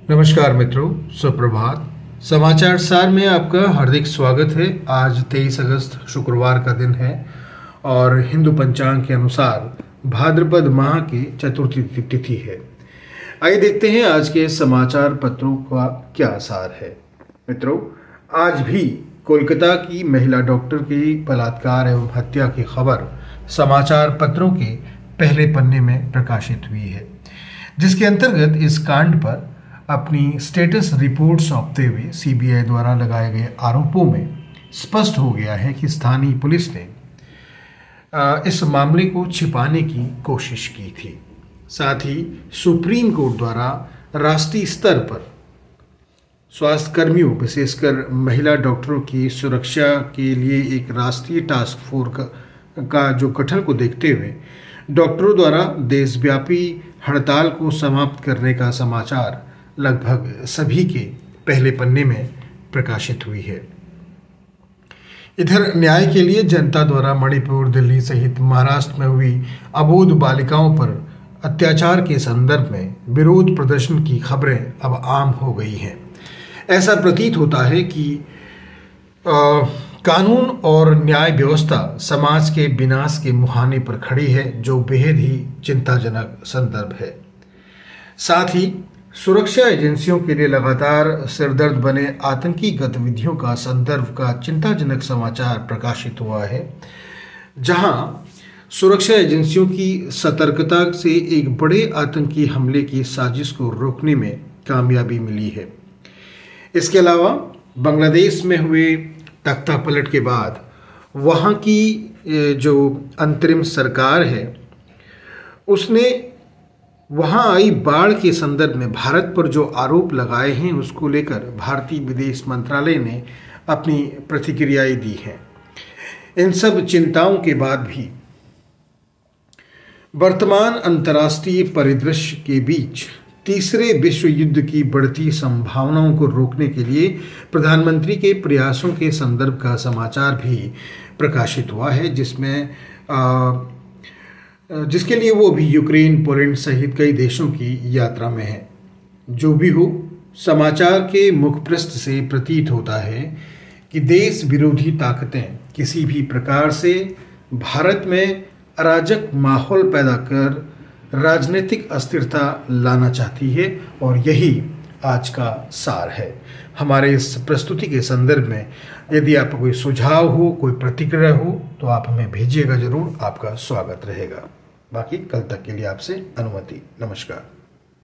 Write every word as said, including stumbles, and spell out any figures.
नमस्कार मित्रों, सुप्रभात। समाचार सार में आपका हार्दिक स्वागत है। आज तेईस अगस्त शुक्रवार का दिन है और हिंदू पंचांग के अनुसार भाद्रपद माह की चतुर्थी तिथि है। आइए देखते हैं आज के समाचार पत्रों का क्या सार है। मित्रों, आज भी कोलकाता की महिला डॉक्टर की बलात्कार एवं हत्या की खबर समाचार पत्रों के पहले पन्ने में प्रकाशित हुई है, जिसके अंतर्गत इस कांड पर अपनी स्टेटस रिपोर्ट सौंपते हुए सीबीआई द्वारा लगाए गए आरोपों में स्पष्ट हो गया है कि स्थानीय पुलिस ने इस मामले को छिपाने की कोशिश की थी। साथ ही सुप्रीम कोर्ट द्वारा राष्ट्रीय स्तर पर स्वास्थ्य कर्मियों, विशेषकर महिला डॉक्टरों की सुरक्षा के लिए एक राष्ट्रीय टास्क फोर्स का, का जो गठन को देखते हुए डॉक्टरों द्वारा देशव्यापी हड़ताल को समाप्त करने का समाचार लगभग सभी के पहले पन्ने में प्रकाशित हुई है। इधर न्याय के लिए जनता द्वारा मणिपुर, दिल्ली सहित महाराष्ट्र में हुई अबोध बालिकाओं पर अत्याचार के संदर्भ में विरोध प्रदर्शन की खबरें अब आम हो गई हैं। ऐसा प्रतीत होता है कि आ, कानून और न्याय व्यवस्था समाज के विनाश के मुहाने पर खड़ी है, जो बेहद ही चिंताजनक संदर्भ है। साथ ही सुरक्षा एजेंसियों के लिए लगातार सिरदर्द बने आतंकी गतिविधियों का संदर्भ का चिंताजनक समाचार प्रकाशित हुआ है, जहां सुरक्षा एजेंसियों की सतर्कता से एक बड़े आतंकी हमले की साजिश को रोकने में कामयाबी मिली है। इसके अलावा बांग्लादेश में हुए तख्ता पलट के बाद वहां की जो अंतरिम सरकार है, उसने वहां आई बाढ़ के संदर्भ में भारत पर जो आरोप लगाए हैं, उसको लेकर भारतीय विदेश मंत्रालय ने अपनी प्रतिक्रियाएं दी हैं। इन सब चिंताओं के बाद भी वर्तमान अंतर्राष्ट्रीय परिदृश्य के बीच तीसरे विश्व युद्ध की बढ़ती संभावनाओं को रोकने के लिए प्रधानमंत्री के प्रयासों के संदर्भ का समाचार भी प्रकाशित हुआ है, जिसमें आ, जिसके लिए वो भी यूक्रेन, पोलैंड सहित कई देशों की यात्रा में है। जो भी हो, समाचार के मुखपृष्ठ से प्रतीत होता है कि देश विरोधी ताकतें किसी भी प्रकार से भारत में अराजक माहौल पैदा कर राजनीतिक अस्थिरता लाना चाहती है, और यही आज का सार है। हमारे इस प्रस्तुति के संदर्भ में यदि आपका कोई सुझाव हो, कोई प्रतिक्रिया हो, तो आप हमें भेजिएगा, जरूर आपका स्वागत रहेगा। बाकी कल तक के लिए आपसे अनुमति। नमस्कार।